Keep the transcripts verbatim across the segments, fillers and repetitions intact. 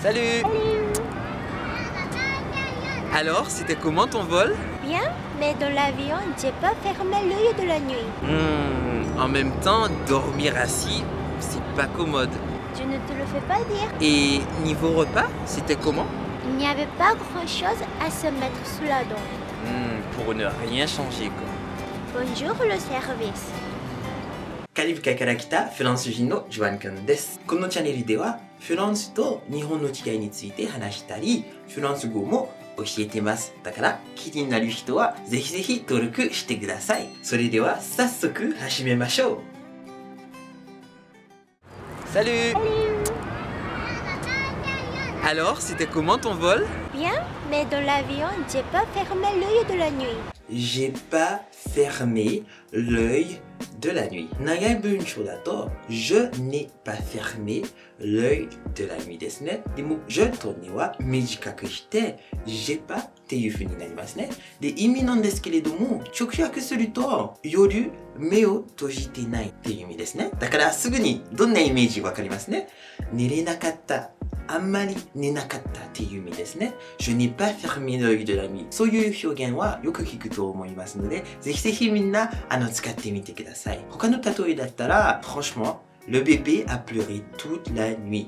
Salut! Salut! Alors, c'était comment ton vol? Bien, mais dans l'avion, j'ai pas fermé l'œil de la nuit. Hmm, en même temps, dormir assis, c'est pas commode. Je ne te le fais pas dire. Et niveau repas, c'était comment? Il n'y avait pas grand-chose à se mettre sous la dent. Hmm, pour ne rien changer, quoi. Bonjour le service. カリブ海から来たフランス人のジュアン君です。このチャンネルではフランスと日本の違いについて話したり、フランス語も教えてます。だから気になる人はぜひぜひ登録してください。それでは早速始めましょう。Salut! Alors, c'était comment ton vol? Bien, mais dans l'avion, j'ai pas fermé l'œil de la nuit. J'ai pas fermé l'œil de la nuit. 長い文章だと je n'ai pas fermé l'œil de la nuit ですね。でも je と ne は短くして j'ai pas っていう風になりますね。で、意味なんですけれども直訳すると夜目を閉じてないっていう意味ですね。だからすぐにどんなイメージわかりますね。寝れなかった。あんまり寝なかったっていう意味ですね。Je n'ai pas fermé l'œil de la nuit。そういう表現はよく聞くと思いますので、ぜひぜひみんなあの使ってみてください。他の例えだったら、franchement, le bébé a pleuré toute la nuit.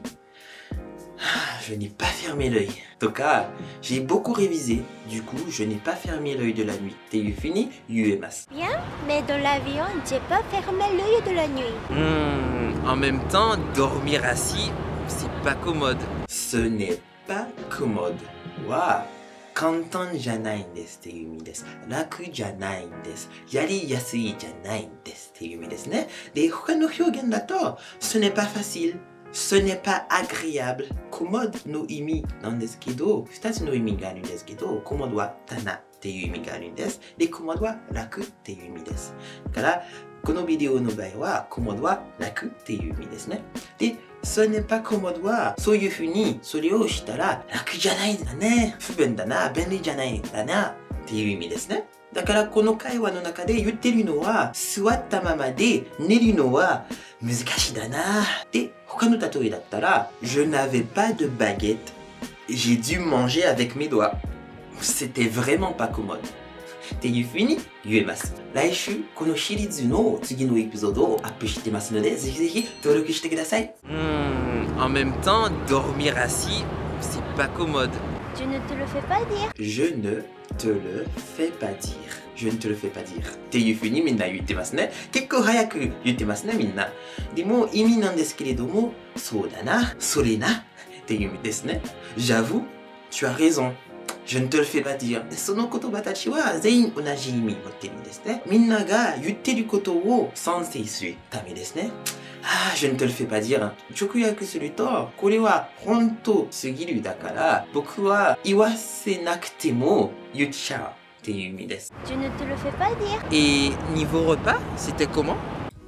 Je n'ai pas fermé l'œil. とか、j'ai beaucoup révisé. Du coup, je n'ai pas fermé l'œil de la nuit. っていうふうに言えます。 Bien, mais dans l'avion, j'ai pas fermé l'œil de la nuit. Hmm, en même temps, dormir assis, c'est pas commode. Ce n'est pas commode. Waouh! 簡単じゃないんですっていう意味です。楽じゃないんです。やりやすいじゃないんですっていう意味ですね。で、他の表現だと、ce n'est pas facile, ce n'est pas agréable, commode の意味なんですけど、二つの意味があるんですけど、commode は棚っていう意味があるんです。で、commode は楽っていう意味です。だから、このビデオの場合は、commode は楽っていう意味ですね。で、ce n'est pas commode は、そういうふうにそれをしたら楽じゃないんだね。不便だな、便利じゃないんだなっていう意味ですね。だからこの会話の中で言ってるのは、座ったままで寝るのは難しいだな。で、他の例えだったら、je n'avais pas de baguette. J'ai dû manger avec mes doigts. C'était vraiment pas commode. っていう風に言えます。来週このシリーズの次のエピソードをアップしてますので、ぜひぜひ登録してください。Hmm, en même temps, dormir assis, c'est pas commode. Je ne te le fais pas dire. Je ne te le fais pas dire. Je ne te le fais pas dire. っていう風にみんな言ってますね。結構早く言ってますね、みんな。でも意味なんですけれども、そうだな、それなっていう意味ですね。J'avoue, tu as raison. Je ne te le fais pas dire. その言葉たちは全員同じ意味を持ってるんですね。みんなが言ってることを賛成するためですね。ああ、je ne te le fais pas dire. 直訳すると、これは本当すぎるだから、僕は言わせなくても言っちゃうっていう意味です。 Je ne te le fais pas dire. Et niveau repas, c'était comment?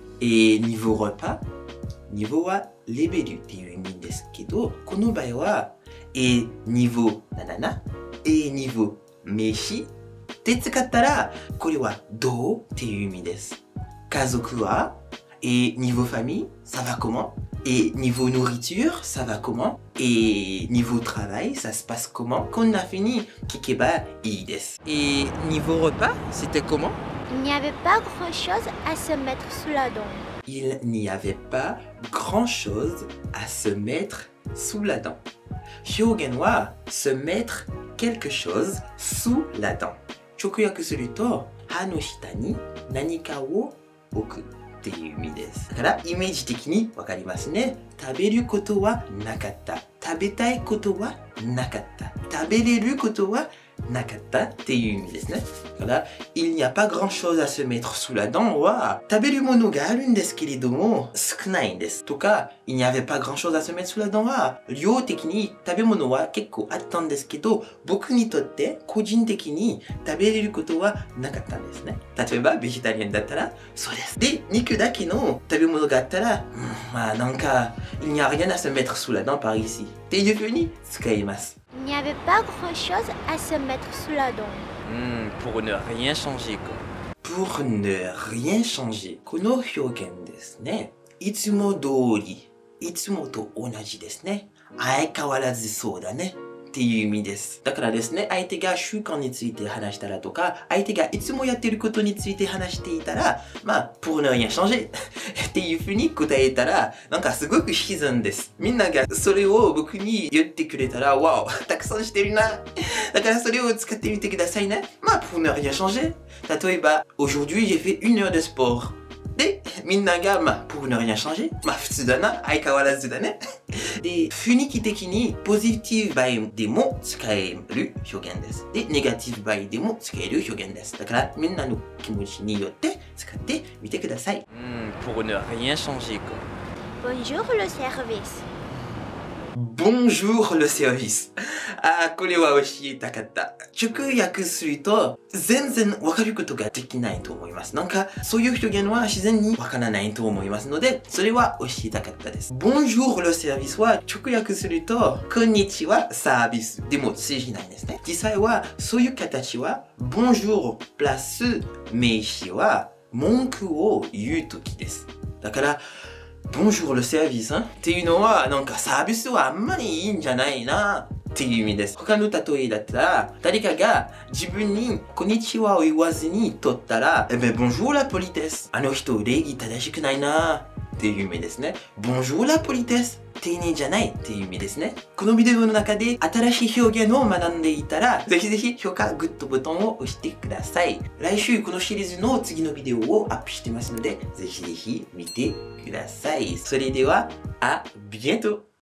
Et niveau repas, niveau はレベルっていう意味ですけど、この場合は、et niveau ななな。et niveau 飯って使ったら、これはどうっていう意味です。家族は et niveau famille, ça va comment? Et niveau nourriture, ça va comment? Et niveau travail, ça se passe comment? こんな風に聞けばいいです。Et niveau repas, c'était comment? Il n'y avait pas grand-chose à se mettre sous la dent. Il n'y avait pas grand-chose à se mettre sous la dent. 表現は se mettre quelque chose sous la dent. 直訳すると、歯の下に何かを置くっていう意味です。だからイメージ的にわかりますね。食べることはなかった。食べたいことはなかった。食べれることはなかったっていう意味ですね。だから、il n'y a pas grand chose à se mettre sous la dent は食べるものがあるんですけれども少ないんです。とか、il n'y avait pas grand chose à se mettre sous la dent は量的に食べ物は結構あったんですけど、僕にとって個人的に食べれることはなかったんですね。例えば、ベジタリアンだったらそうです。で、肉だけの食べ物があったら、うん、まあなんか、il n'y a rien à se mettre sous la dent par ici っていう風に使います。 Il n'y avait pas grand-chose à se mettre sous la dent. Hmm, pour ne rien changer, quoi. Pour ne rien changer. この表現ですね。いつも通りいつもと同じですね。相変わらずそうだね。っていう意味です。だからですね、相手が習慣について話したらとか、相手がいつもやってることについて話していたら、まあ、pour ne rien changer っていう風に答えたら、なんかすごく自然です。みんながそれを僕に言ってくれたら、わお、たくさんしてるな。だからそれを使ってみてくださいね。まあ、pour ne rien changer。例えば、aujourd'hui j'ai fait une heure de sport。で、みんなが、まあ、pour ne rien changer。まあ、普通だな。相変わらずだね。で、雰囲気的にポジティブ場合でも使える表現です。で、ネガティブ場合でも使える表現です。だから、みんなの気持ちによって使ってみてください。 うん、pour ne rien changer か。 Bonjour le service. Bonjour le service. あー、これは教えたかった。直訳すると、全然わかることができないと思います。なんか、そういう表現は自然にわからないと思いますので、それは教えたかったです。Bonjour le service は直訳すると、こんにちはサービス。でも通じないんですね。実際は、そういう形は、Bonjour プラス名詞は文句を言うときです。だから、Bonjour le service っていうのはなんかサービスはあんまりいいんじゃないなっていう意味です。他の例えだったら誰かが自分にこんにちはを言わずに取ったら、えべ、Bonjour la politesse。あの人礼儀正しくないなっていう意味ですね。Bonjour la politesse。丁寧じゃないっていう意味ですね。このビデオの中で新しい表現を学んでいたら、ぜひぜひ評価、グッドボタンを押してください。来週このシリーズの次のビデオをアップしてますので、ぜひぜひ見てください。それでは、à bientôt!